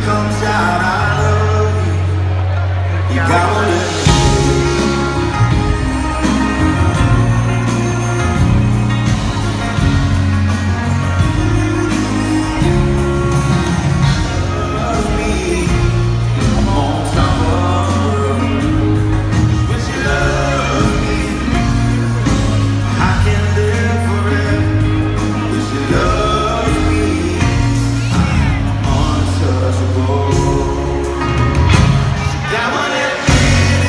comes out, I love you. You gotta let me. Yeah, I wanna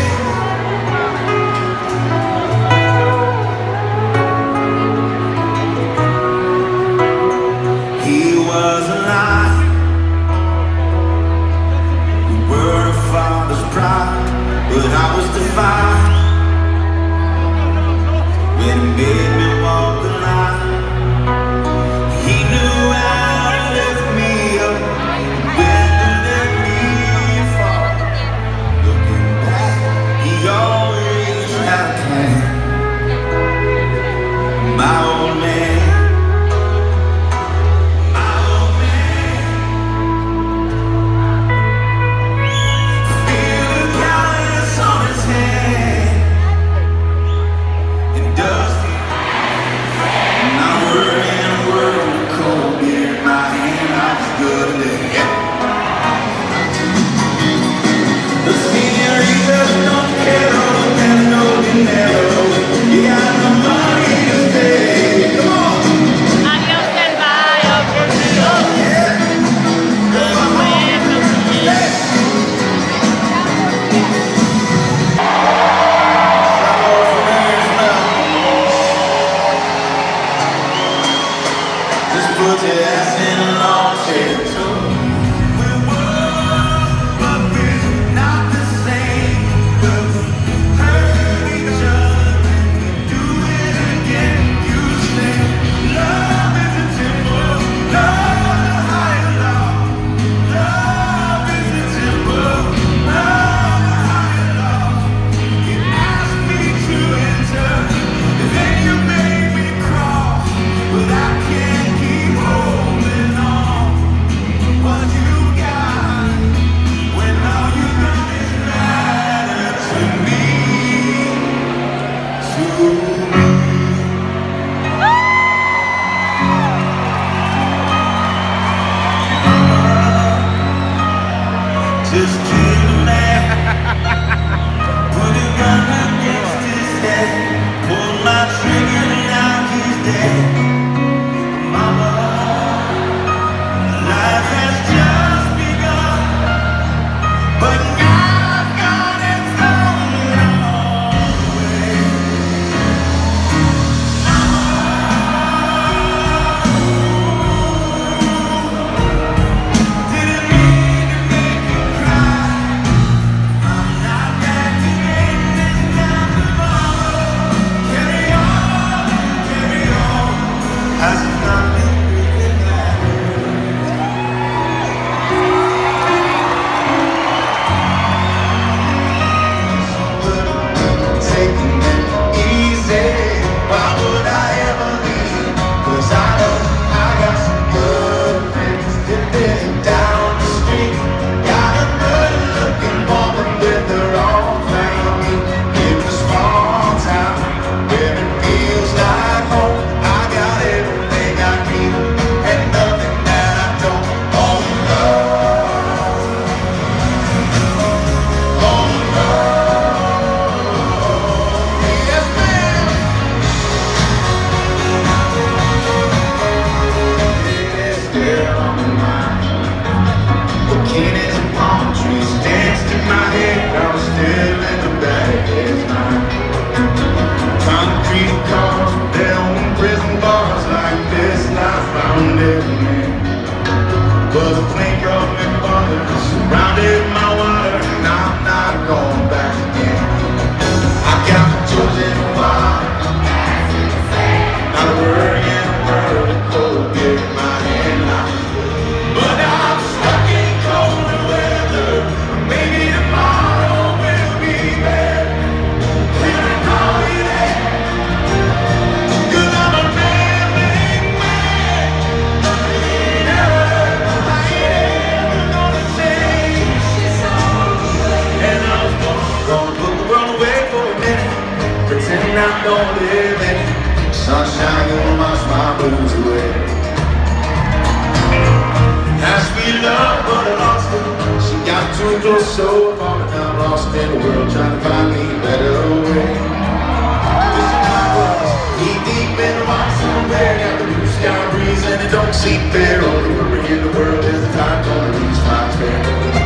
too close, so far down, lost in the world, trying to find me a better way. Listen, I was knee deep in the water somewhere, got the blue sky breeze and it don't seem fair. Only worry in the world is the time gonna reach my fair.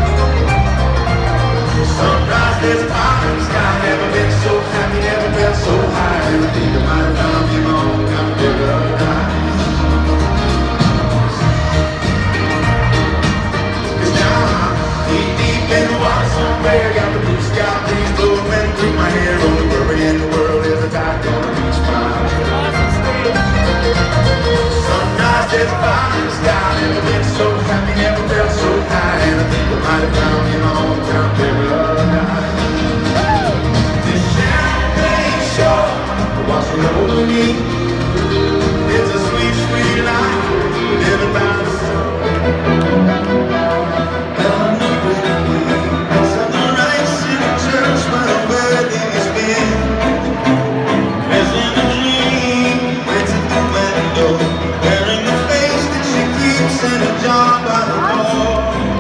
Sunrise, there's a fire in the sky, never been so happy, never felt so high. Never think I might have found me my own kind of paradise. Somewhere, got the blue sky breeze blowing through my hair. Only worry in the world is the tide gonna reach my sunrise, there's a fire in the sky. Never been so happy, never felt so high. And I think I might have found me my own kind of paradise. This champagne shore washing over me. It's a sweet, sweet life living by the sun. Wearing the face that she keeps in a jar by the door.